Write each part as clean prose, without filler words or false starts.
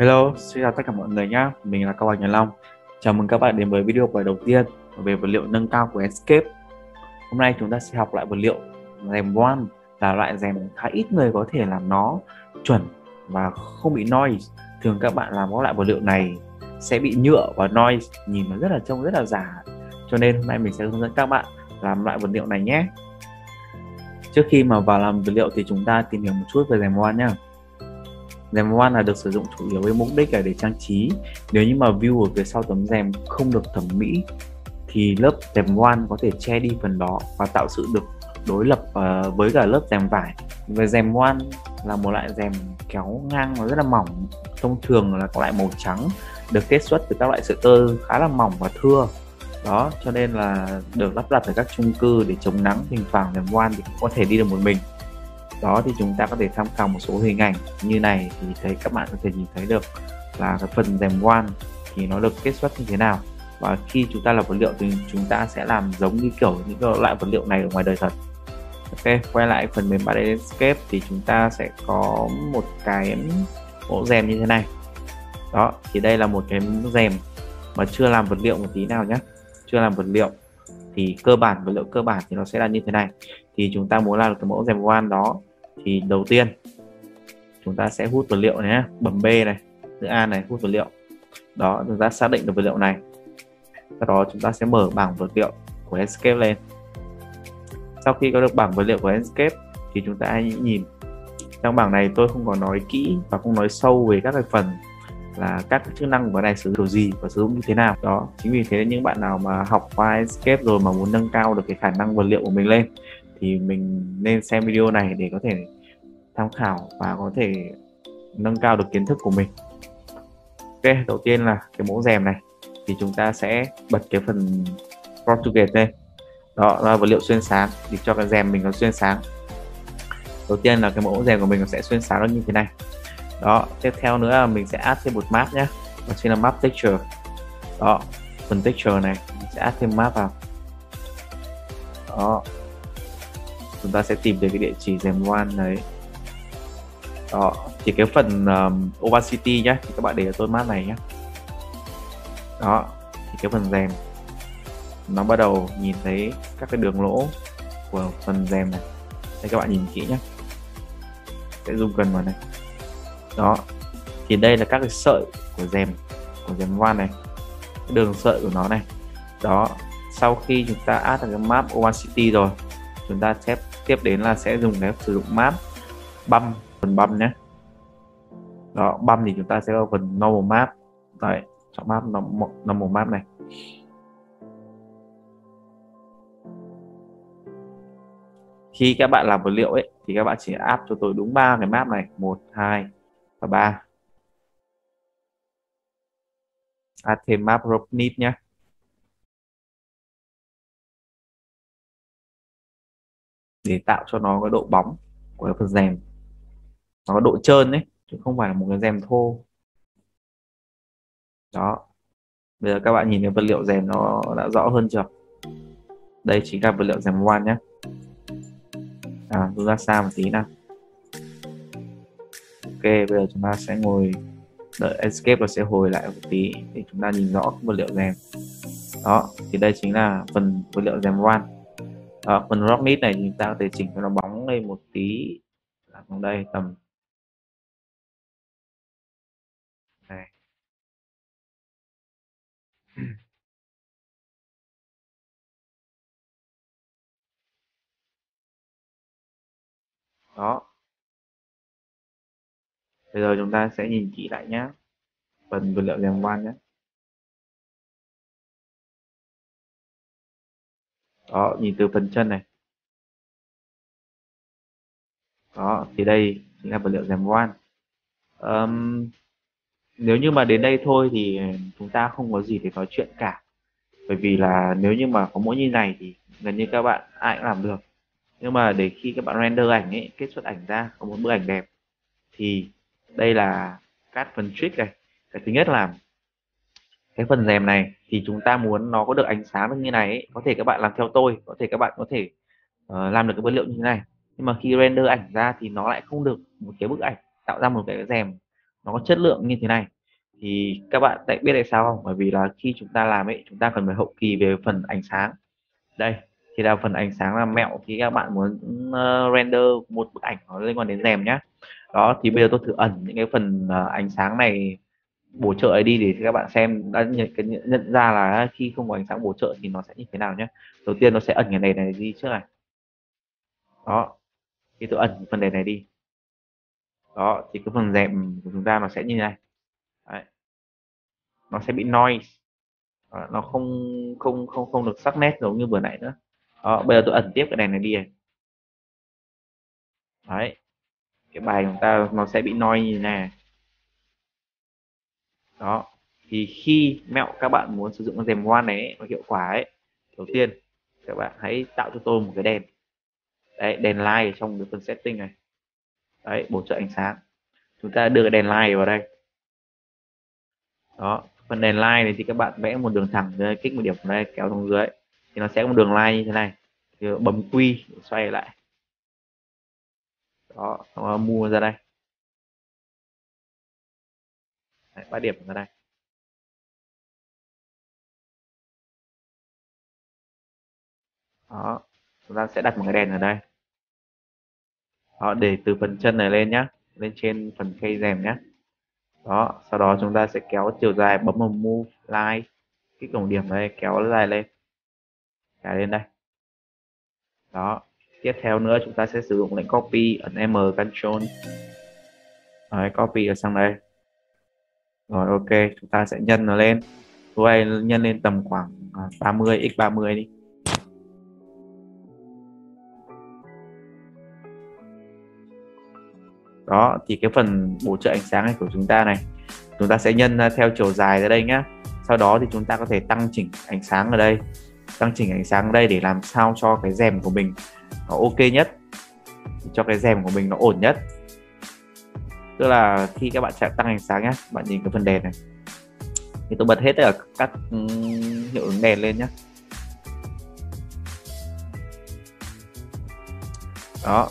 Hello, xin chào tất cả mọi người nhé. Mình là Cao Hoàng Nhật Long. Chào mừng các bạn đến với video bài đầu tiên về vật liệu nâng cao của Enscape. Hôm nay chúng ta sẽ học lại vật liệu rèm voan, là loại rèm khá ít người có thể làm nó chuẩn và không bị noise. Thường các bạn làm các loại vật liệu này sẽ bị nhựa và noise, nhìn nó trông rất là giả. Cho nên hôm nay mình sẽ hướng dẫn các bạn làm loại vật liệu này nhé. Trước khi mà vào làm vật liệu thì chúng ta tìm hiểu một chút về rèm voan nhé. Rèm voan là được sử dụng chủ yếu với mục đích là để trang trí. Nếu như mà view ở phía sau tấm rèm không được thẩm mỹ thì lớp rèm voan có thể che đi phần đó và tạo sự được đối lập với cả lớp rèm vải. Về rèm voan là một loại rèm kéo ngang nó rất là mỏng, thông thường là có loại màu trắng, được kết xuất từ các loại sợi tơ khá là mỏng và thưa. Đó, cho nên là được lắp đặt ở các chung cư để chống nắng. Thỉnh thoảng rèm voan thì cũng có thể đi được một mình. Đó thì chúng ta có thể tham khảo một số hình ảnh như này thì thấy các bạn có thể nhìn thấy được là cái phần rèm voan thì nó được kết xuất như thế nào, và khi chúng ta làm vật liệu thì chúng ta sẽ làm giống như kiểu những loại vật liệu này ở ngoài đời thật. Ok, quay lại phần mềm 3D Enscape thì chúng ta sẽ có một cái mẫu rèm như thế này. Đó thì đây là một cái rèm mà chưa làm vật liệu một tí nào nhé, chưa làm vật liệu thì vật liệu cơ bản thì nó sẽ là như thế này. Thì chúng ta muốn làm cái mẫu rèm voan đó thì đầu tiên chúng ta sẽ hút vật liệu nhé, bấm B này, chữ A này, hút vật liệu. Đó, chúng ta xác định được vật liệu này. Sau đó chúng ta sẽ mở bảng vật liệu của Enscape lên. Sau khi có được bảng vật liệu của Enscape thì chúng ta hãy nhìn trong bảng này. Tôi không có nói kỹ và không nói sâu về các cái phần là các chức năng của này sử dụng gì và sử dụng như thế nào. Đó, chính vì thế những bạn nào mà học qua Enscape rồi mà muốn nâng cao được cái khả năng vật liệu của mình lên thì mình nên xem video này để có thể tham khảo và có thể nâng cao được kiến thức của mình. Ok, đầu tiên là cái mẫu rèm này thì chúng ta sẽ bật cái phần Portugate lên. Đó là vật liệu xuyên sáng để cho cái rèm mình nó xuyên sáng. Đầu tiên là cái mẫu rèm của mình nó sẽ xuyên sáng nó như thế này. Đó, tiếp theo nữa là mình sẽ add thêm một map nhé, đó chính là map texture. Đó, phần texture này mình sẽ add thêm map vào. Đó, chúng ta sẽ tìm được cái địa chỉ rèm voan đấy. Đó thì cái phần opacity nhé thì các bạn để cho tôi map này nhé. Đó thì cái phần rèm nó bắt đầu nhìn thấy các cái đường lỗ của phần rèm này. Đây các bạn nhìn kỹ nhé, sẽ zoom gần vào này. Đó thì đây là các cái sợi của rèm voan này, cái đường sợi của nó này. Đó, sau khi chúng ta add cái map opacity rồi, chúng ta tiếp đến là sẽ dùng cái sử dụng map bump, phần bump nhé. Đó, bump thì chúng ta sẽ vào phần normal map. Đấy, chọn map normal map này. Khi các bạn làm vật liệu ấy thì các bạn chỉ áp cho tôi đúng 3 cái map này, 1, 2 và 3. Add thêm map roughness nhé. Để tạo cho nó cái độ bóng của cái phần rèm, nó có độ trơn đấy chứ không phải là một cái rèm thô. Đó, bây giờ các bạn nhìn cái vật liệu rèm nó đã rõ hơn chưa? Đây chính là vật liệu rèm voan nhé. Chúng ta xa một tí nào. Ok, bây giờ chúng ta sẽ ngồi đợi Enscape nó sẽ hồi lại một tí để chúng ta nhìn rõ vật liệu rèm. Đó thì đây chính là phần vật liệu rèm voan. Phần roughness này chúng ta có thể chỉnh cho nó bóng lên một tí, trong đây tầm này. Đó, bây giờ chúng ta sẽ nhìn kỹ lại nhé, phần vật liệu rèm voan nhé. Đó, nhìn từ phần chân này. Đó thì đây chính là vật liệu rèm voan. Nếu như mà đến đây thôi thì chúng ta không có gì để nói chuyện cả, bởi vì là nếu như mà có mỗi như này thì gần như các bạn ai cũng làm được. Nhưng mà để khi các bạn render ảnh ấy, kết xuất ảnh ra có một bức ảnh đẹp thì đây là các phần trick này. Cái thứ nhất là cái phần rèm này thì chúng ta muốn nó có được ánh sáng được như này ấy. Có thể các bạn làm theo tôi, có thể các bạn có thể làm được cái vật liệu như thế này, nhưng mà khi render ảnh ra thì nó lại không được một cái bức ảnh tạo ra một cái rèm nó có chất lượng như thế này. Thì các bạn tại biết tại sao không? Bởi vì là khi chúng ta làm ấy, chúng ta cần phải hậu kỳ về phần ánh sáng. Đây thì là phần ánh sáng là mẹo khi các bạn muốn render một bức ảnh nó liên quan đến rèm nhá. Đó thì bây giờ tôi thử ẩn những cái phần ánh sáng này bổ trợ ấy đi để các bạn xem đã nhận ra là khi không có ánh sáng bổ trợ thì nó sẽ như thế nào nhé. Đầu tiên nó sẽ ẩn cái này đi trước này. Đó khi tôi ẩn phần này đi, đó thì cái phần rèm của chúng ta nó sẽ như này. Đấy. Nó sẽ bị noise. Đó, nó không được sắc nét giống như vừa nãy nữa. Đó bây giờ tôi ẩn tiếp cái đèn này đi này. Đấy cái bài của chúng ta nó sẽ bị noise như này. Đó thì khi mẹo các bạn muốn sử dụng cái rèm one này ấy, nó hiệu quả ấy, đầu tiên các bạn hãy tạo cho tôi một cái đèn. Đấy, đèn light trong cái phần setting này. Đấy, bổ trợ ánh sáng. Chúng ta đưa cái đèn light vào đây. Đó, phần đèn light này thì các bạn vẽ một đường thẳng đây, kích một điểm vào đây, kéo xuống dưới thì nó sẽ có một đường line như thế này. Thì bấm Q xoay lại. Đó, nó mua ra đây. Đấy, 3 điểm ra đây. Đó, chúng ta sẽ đặt một cái đèn ở đây. Đó, để từ phần chân này lên nhá, lên trên phần cây rèm nhá. Đó, sau đó chúng ta sẽ kéo chiều dài, bấm vào move line, kích vào điểm đây, kéo dài lên, kéo lên đây. Đó, tiếp theo nữa chúng ta sẽ sử dụng lệnh copy, ấn M Ctrl. Đấy, copy ở sang đây. Rồi ok, chúng ta sẽ nhân nó lên. Tôi nhân lên tầm khoảng 30 x 30 đi. Đó thì cái phần bổ trợ ánh sáng này của chúng ta này, chúng ta sẽ nhân theo chiều dài ra đây nhá. Sau đó thì chúng ta có thể tăng chỉnh ánh sáng ở đây, tăng chỉnh ánh sáng ở đây để làm sao cho cái rèm của mình nó ok nhất, cho cái rèm của mình nó ổn nhất. Tức là khi các bạn tăng ánh sáng nhá, bạn nhìn cái phần đèn này thì tôi bật hết tất cả các hiệu ứng đèn lên nhé. Đó,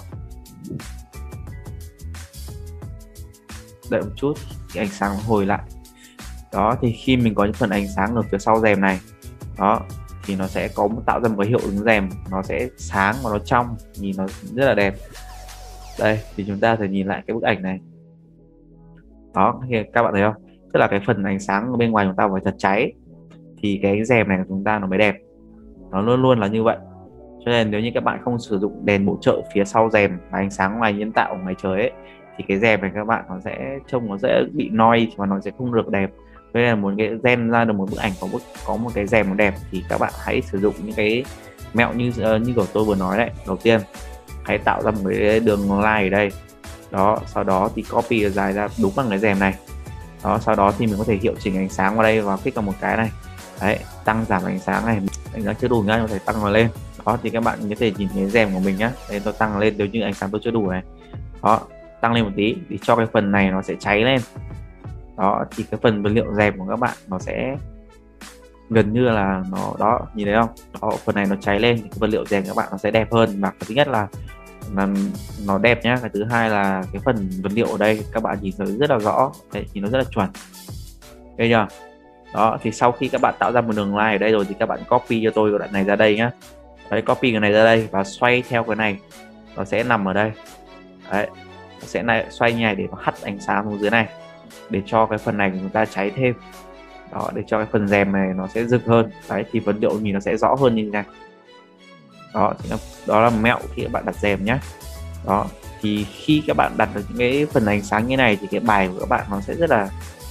đợi một chút thì ánh sáng hồi lại. Đó thì khi mình có những phần ánh sáng ở phía sau rèm này, đó thì nó sẽ có tạo ra một cái hiệu ứng rèm, nó sẽ sáng và nó trong, nhìn nó rất là đẹp. Đây thì chúng ta thể nhìn lại cái bức ảnh này. Đó thì các bạn thấy không, tức là cái phần ánh sáng bên ngoài chúng ta phải thật cháy thì cái rèm này của chúng ta nó mới đẹp. Nó luôn luôn là như vậy. Cho nên nếu như các bạn không sử dụng đèn bổ trợ phía sau rèm và ánh sáng ngoài nhân tạo ở ngoài trời ấy, thì cái rèm này các bạn nó sẽ trông nó sẽ bị noise và nó sẽ không được đẹp. Cho nên là muốn cái rèm ra được một bức ảnh có một cái rèm nó đẹp thì các bạn hãy sử dụng những cái mẹo như của tôi vừa nói đấy. Đầu tiên hãy tạo ra một cái đường line ở đây. Đó, sau đó thì copy dài ra đúng bằng cái rèm này. Đó, sau đó thì mình có thể hiệu chỉnh ánh sáng vào đây và kích vào một cái này. Đấy, tăng giảm ánh sáng này, ánh sáng chưa đủ nhá, có thể tăng vào lên. Đó thì các bạn có thể nhìn thấy rèm của mình nhá. Đây tôi tăng lên nếu như ánh sáng tôi chưa đủ này. Đó, tăng lên một tí thì cho cái phần này nó sẽ cháy lên. Đó thì cái phần vật liệu rèm của các bạn nó sẽ gần như là nó đó, nhìn thấy không? Đó, phần này nó cháy lên thì cái vật liệu rèm các bạn nó sẽ đẹp hơn. Và cái thứ nhất là nó đẹp nhá, cái thứ hai là cái phần vật liệu ở đây các bạn nhìn thấy rất là rõ. Đấy, thì nó rất là chuẩn. Đây chưa? Đó thì sau khi các bạn tạo ra một đường line ở đây rồi thì các bạn copy cho tôi cái đoạn này ra đây nhá. Đấy, copy cái này ra đây và xoay theo cái này, nó sẽ nằm ở đây. Đấy, nó sẽ này xoay như này để nó hắt ánh sáng xuống dưới này để cho cái phần này của chúng ta cháy thêm. Đó, để cho cái phần rèm này nó sẽ rực hơn. Đấy thì vật liệu nhìn nó sẽ rõ hơn như thế này. Đó là mẹo khi các bạn đặt rèm nhé. Đó thì khi các bạn đặt được những cái phần ánh sáng như này thì cái bài của các bạn nó sẽ rất là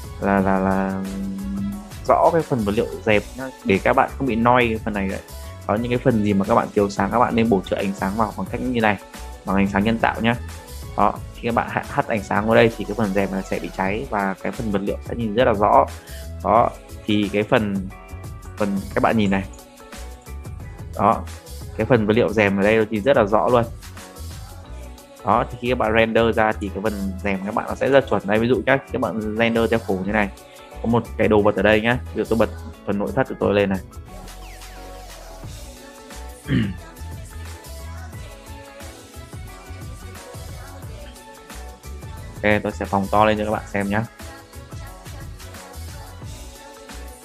rõ cái phần vật liệu rèm nhá, để các bạn không bị noi cái phần này đấy. Có những cái phần gì mà các bạn thiếu sáng các bạn nên bổ trợ ánh sáng vào bằng cách như này, bằng ánh sáng nhân tạo nhé. Đó, khi các bạn hắt ánh sáng vào đây thì cái phần rèm này sẽ bị cháy và cái phần vật liệu sẽ nhìn rất là rõ. Đó thì cái phần các bạn nhìn này. Đó, cái phần vật liệu rèm ở đây nó nhìn rất là rõ luôn. Đó thì khi các bạn render ra thì cái phần rèm các bạn nó sẽ rất chuẩn. Đây ví dụ nhé, các bạn render theo phủ như này, có một cái đồ vật ở đây nhá, ví dụ tôi bật phần nội thất của tôi lên này. Ok, tôi sẽ phóng to lên cho các bạn xem nhé.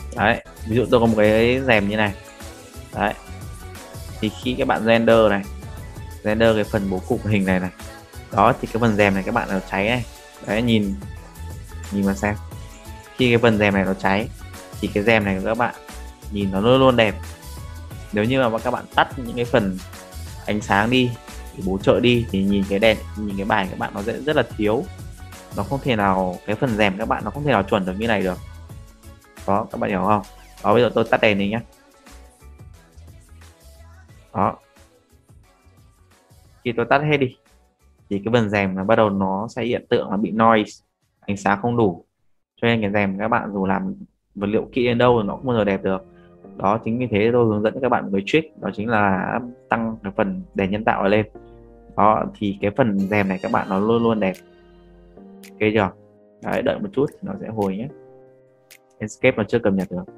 Đấy, ví dụ tôi có một cái rèm như này. Đấy, thì khi các bạn render cái phần bố cục hình này này, đó thì cái phần rèm này các bạn nó cháy này. Đấy, nhìn nhìn mà xem, khi cái phần rèm này nó cháy thì cái rèm này của các bạn nhìn nó luôn luôn đẹp. Nếu như mà các bạn tắt những cái phần ánh sáng đi để bổ trợ đi thì nhìn cái đèn, nhìn cái bài các bạn nó sẽ rất là thiếu, nó không thể nào, cái phần rèm các bạn nó không thể nào chuẩn được như này được. Đó, các bạn hiểu không? Đó, bây giờ tôi tắt đèn đi nhé. Đó, khi tôi tắt hết đi thì cái phần rèm nó bắt đầu nó sẽ hiện tượng là bị noise, ánh sáng không đủ, cho nên cái rèm các bạn dù làm vật liệu kỹ đến đâu thì nó cũng không bao giờ đẹp được. Đó, chính vì thế tôi hướng dẫn các bạn một cái trick, đó chính là tăng cái phần đèn nhân tạo lên. Đó, thì cái phần rèm này các bạn nó luôn luôn đẹp. Ok chưa? Đấy, đợi một chút nó sẽ hồi nhé. Escape nó chưa cập nhật được.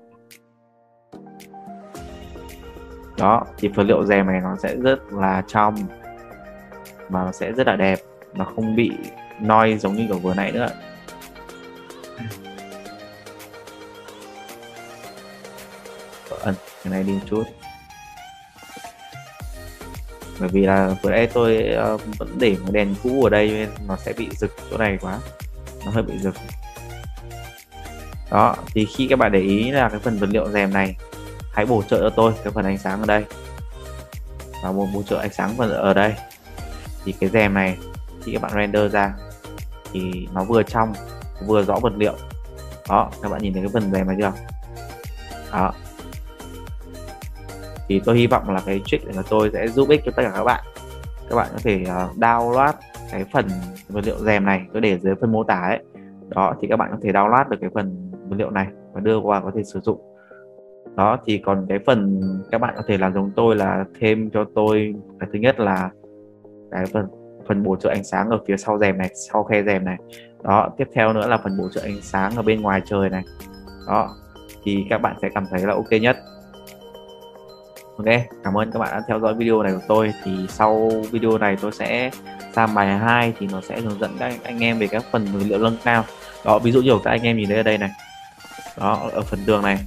Đó, thì vật liệu rèm này nó sẽ rất là trong mà nó sẽ rất là đẹp, nó không bị noise giống như kiểu vừa nãy nữa. Ẩn cái này đi một chút, bởi vì là vừa nãy tôi vẫn để một đèn cũ ở đây nên nó sẽ bị rực chỗ này quá, nó hơi bị rực. Đó, thì khi các bạn để ý là cái phần vật liệu rèm này, hãy bổ trợ cho tôi cái phần ánh sáng ở đây và một bổ trợ ánh sáng phần ở đây, thì cái rèm này khi các bạn render ra thì nó vừa trong vừa rõ vật liệu. Đó, các bạn nhìn thấy cái phần rèm này chưa? Đó, thì tôi hy vọng là cái trick này của tôi sẽ giúp ích cho tất cả các bạn. Các bạn có thể download cái phần vật liệu rèm này, tôi để dưới phần mô tả ấy. Đó, thì các bạn có thể download được cái phần vật liệu này và đưa qua có thể sử dụng. Đó, thì còn cái phần các bạn có thể làm giống tôi là thêm cho tôi cái thứ nhất là cái phần bổ trợ ánh sáng ở phía sau rèm này, sau khe rèm này. Đó, tiếp theo nữa là phần bổ trợ ánh sáng ở bên ngoài trời này. Đó, thì các bạn sẽ cảm thấy là ok nhất. Ok, cảm ơn các bạn đã theo dõi video này của tôi. Thì sau video này tôi sẽ sang bài 2 thì nó sẽ hướng dẫn các anh em về các phần vật liệu nâng cao. Đó, ví dụ như các anh em nhìn thấy ở đây này. Đó, ở phần tường này.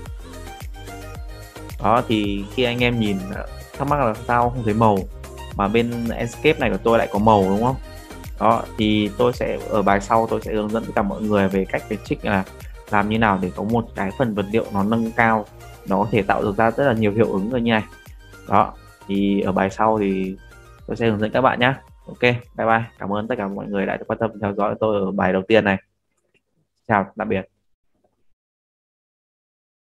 Đó, thì khi anh em nhìn thắc mắc là sao không thấy màu mà bên Escape này của tôi lại có màu đúng không? Đó, thì tôi sẽ ở bài sau tôi sẽ hướng dẫn tất cả mọi người về cách cái trick là làm như nào để có một cái phần vật liệu nó nâng cao, nó có thể tạo được ra rất là nhiều hiệu ứng như này. Đó, thì ở bài sau thì tôi sẽ hướng dẫn các bạn nhé. Ok, bye bye, cảm ơn tất cả mọi người đã quan tâm theo dõi tôi ở bài đầu tiên này. Chào tạm biệt.